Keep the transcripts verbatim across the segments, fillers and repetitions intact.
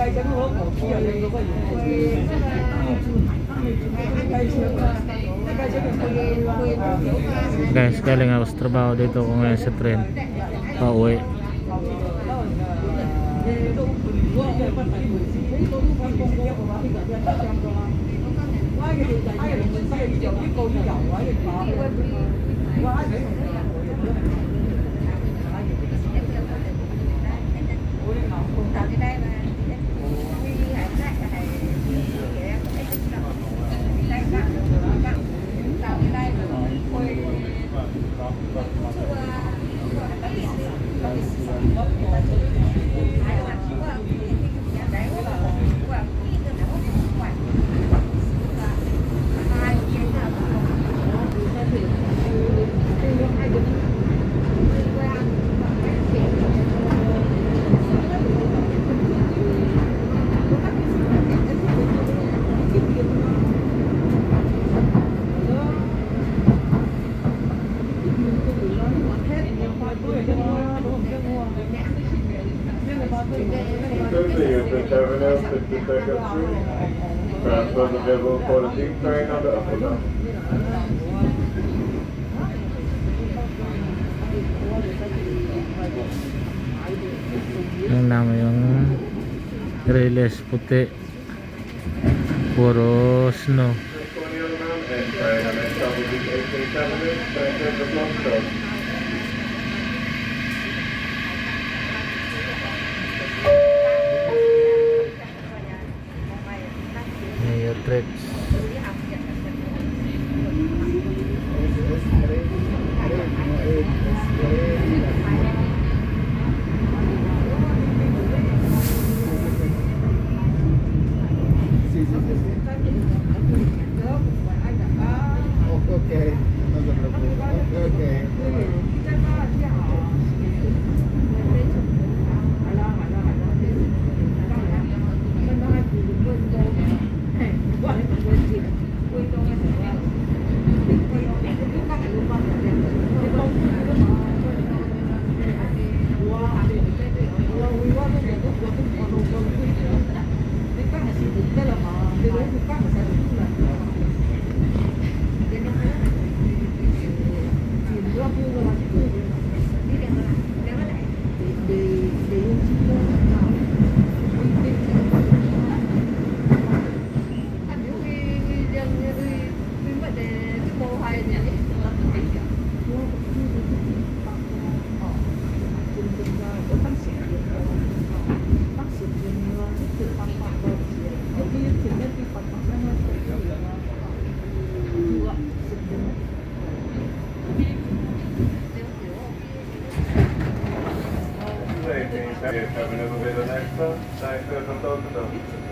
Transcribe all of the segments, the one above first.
Guys, galing ako sa trabaho dito ko ngayon sa tren pauwi. Terminal fifty-second Street. Transfers available for the deep train on the upper line. Yung naman yung Riles puti, puro snow. Tricks. Okay. Okay. Have another bit of extra. Thanks for the photo.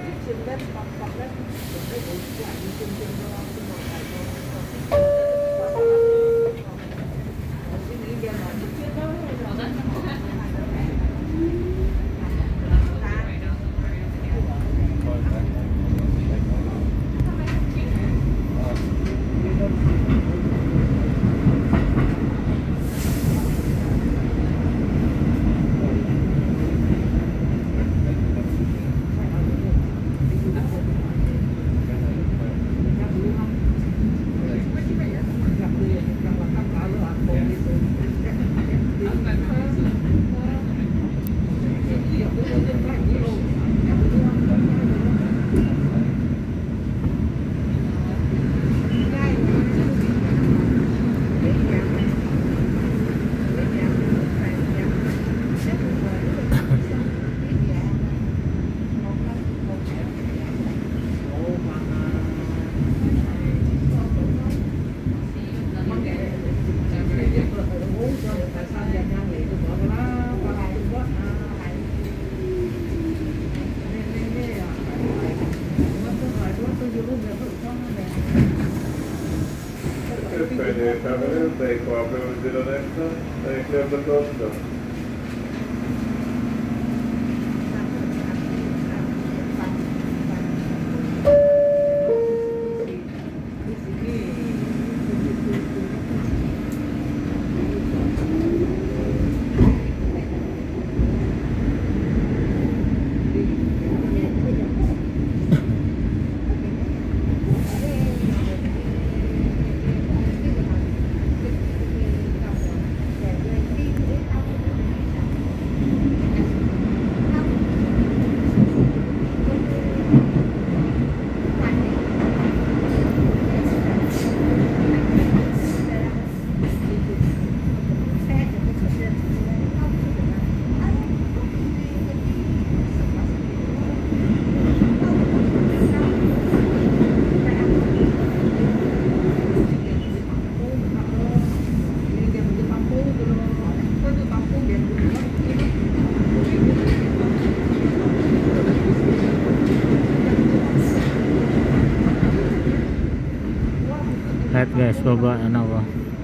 They cooperate with the next one. They clear the coast. guys, baba na ako.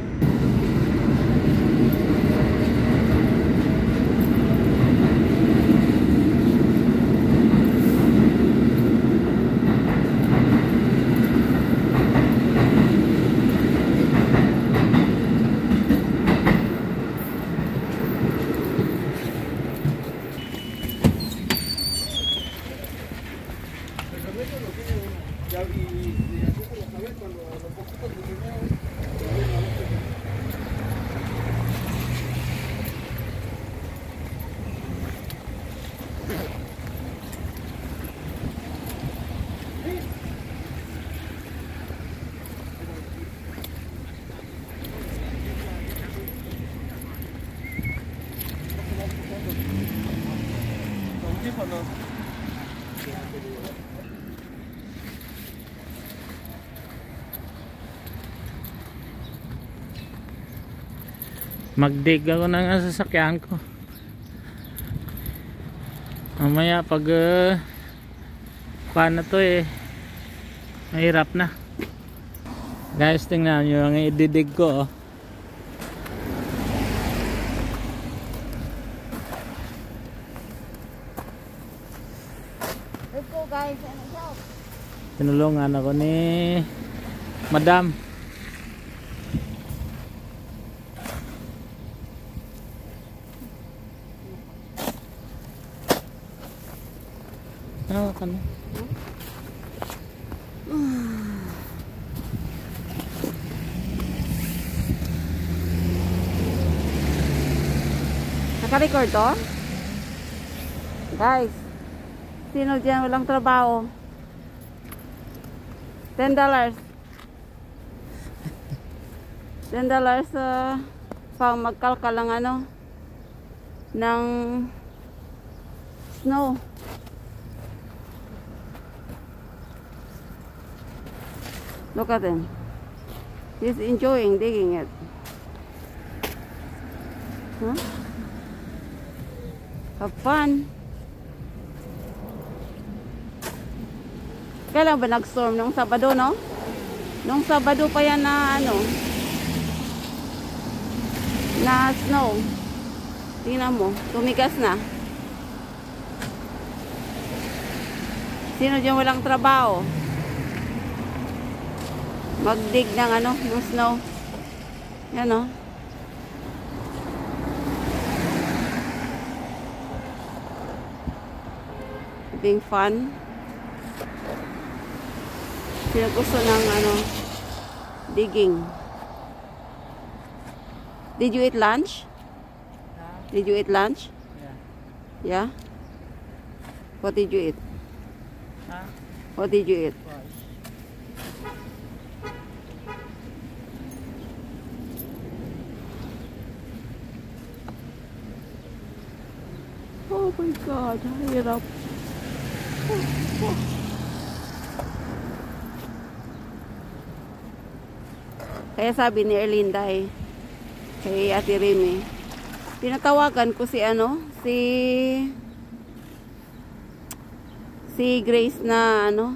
Magdig ako ng sasakyan ko. Mamaya pag uh, paano to eh, mahirap na. Guys, tingnan nyo ang ididig ko, oh. Let's go guys. Tinulungan ako ni Madam. Ano ka na? Naka-record to? Guys, sino dyan walang trabaho? ten dollars. ten dollars uh, pang magkalkal ng ano ng snow. Look at him. He's enjoying digging it. Huh? Have fun. Kailan ba nag-storm? Nung Sabado, no? Nung Sabado pa yan na ano, na snow. Tingnan mo, tumigas na. Sino dyan walang trabaho? Magdig ng ano, ng snow. Yan, no? Being fun. Sino gusto ng ano, digging. Did you eat lunch? Did you eat lunch? Yeah. Yeah? What did you eat? Huh? What did you eat? Oh my God, hirap. Oh, oh. Kaya sabi ni Erlinda eh, kay Ate Remy, pinatawagan ko si ano, si si Grace na ano,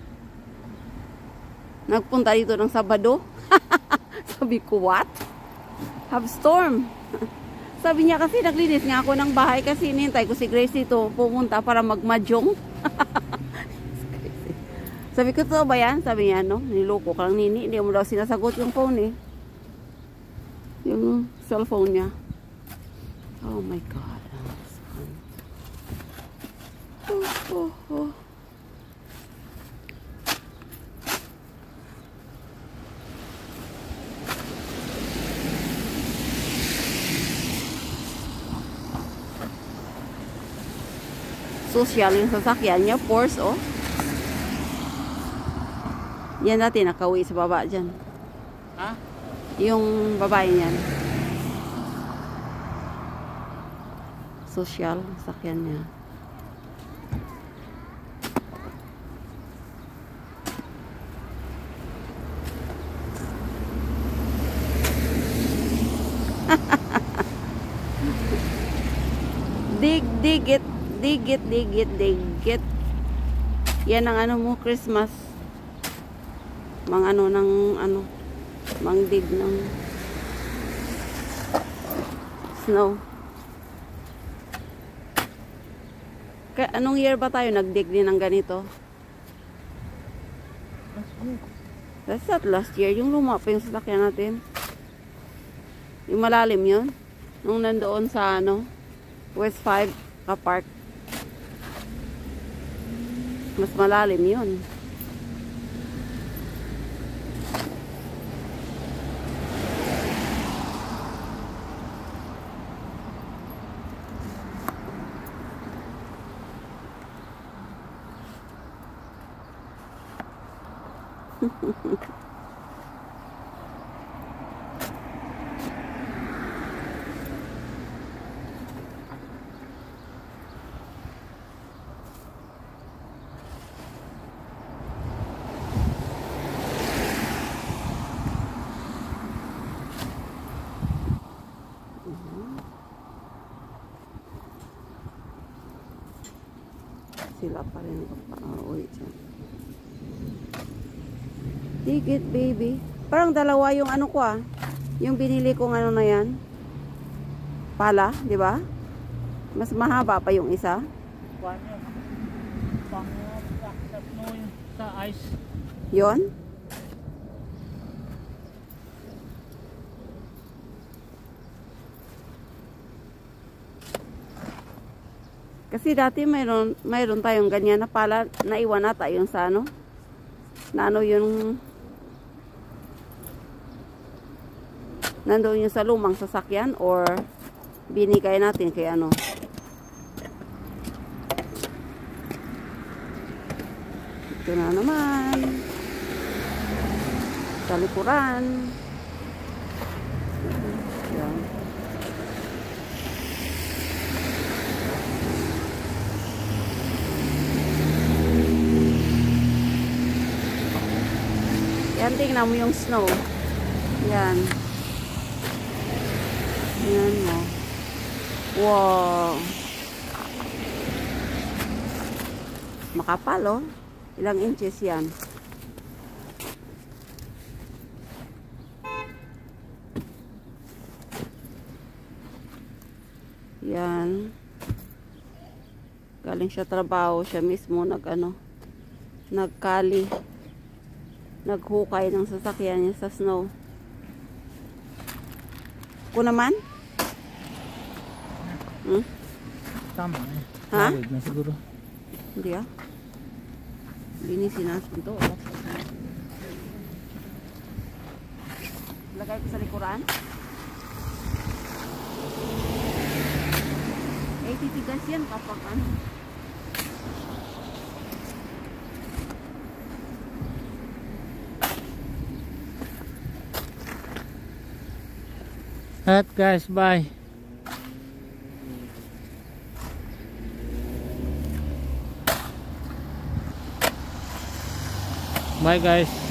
nagpunta dito ng Sabado. Sabi ko, what? Have storm. Sabi niya kasi naglinis nga ako ng bahay kasi inintay ko si Grace dito pumunta para magmajong. Sabi ko, to ba yan? Sabi niya, no? Niloko ka lang nini. Hindi mo daw sinasagot yung phone eh. Yung cellphone niya. Oh my God. Oh, oh, oh. Social yung sasakyan niya, Porsche, oh. Yan natin, nakauwi sa baba dyan. Ha? Yung babae niyan. Social, sasakyan niya. dig, dig it. Dig it, dig it, dig it. Yan ang ano mo, Christmas. Mga ano ng ano. Mangdig ng snow. Kaya, anong year ba tayo nagdig din ng ganito? That's not last year. Yung luma pa yung sasakyan natin. Yung malalim yun. Nung nandoon sa ano, West five ka park. Mas malalim yun. Sila pa rin magpa-uwi dyan. Ticket, baby. Parang dalawa yung ano ko ah. Yung binili kong ano na yan. Pala, di ba? Mas mahaba pa yung isa. Kuha nyo. Pang sa snow sa ice. Yon. Kasi dati mayroon, mayroon tayong ganyan na pala, naiwan na tayo sa ano. Na ano yung nandoon yung sa lumang sasakyan or binigay natin kay ano. Ito na naman. Sa likuran. Yan. Yan, tingnan mo yung snow. Yan. Yan mo. Wow. Makapal, oh. Ilang inches yan. Yan. Galing siya trabaho. Siya mismo nag ano, nagkali. Naghukay ng sasakyan niya sa snow. Ko naman? Hmm? Tama eh. Ha? Tawid na siguro. Hindi ah. Linisin natin ito. Oh. Lagay ko sa likuran. Eh, titigas yan kapag ano. At guys, bye. Bye guys.